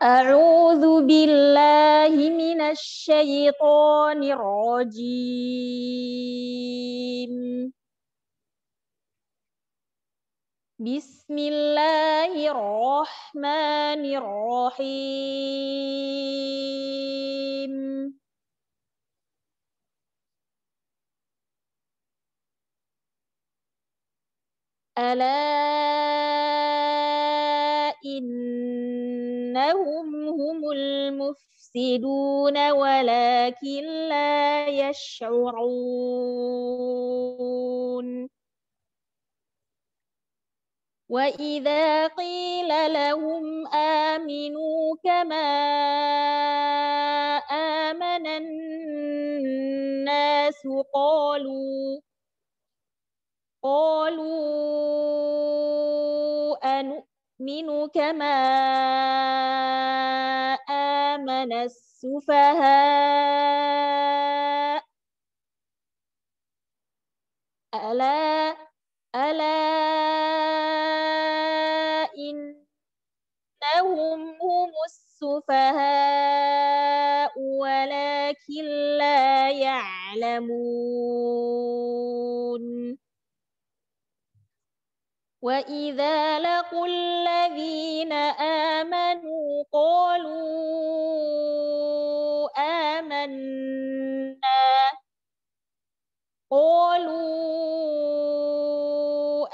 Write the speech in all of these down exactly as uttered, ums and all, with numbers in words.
أعوذ بالله من الشيطان الرجيم. بسم الله الرحمن الرحيم. ألا إنهم هم المفسدون ولكن لا يشعرون. وإذا قيل لهم آمنوا كما آمن الناس قالوا قالوا أنؤمن كما آمن السفهاء ألا ألا إنهم هم السفهاء ولكن لا يعلمون. وإذا لقوا الذين آمنوا قالوا آمنا قالوا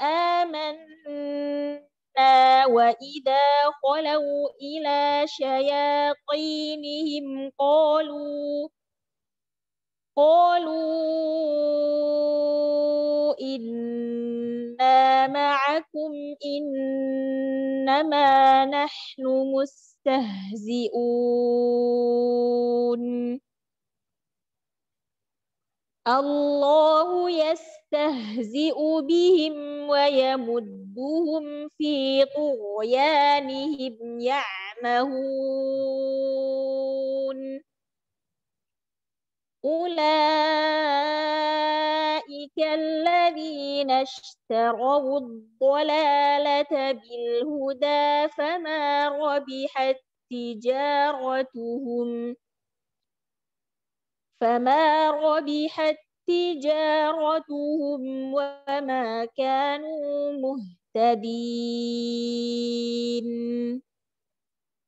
آمنا وإذا خلوا إلى شياطينهم قالوا قالوا إنا معكم إنما نحن مستهزئون. الله يستهزئ بهم ويمدهم في طغيانهم يعمهون. أولئك الذين اشتروا الضلالة بالهدى فما ربحت تجارتهم فما ربحت تجارتهم وما كانوا مهتدين.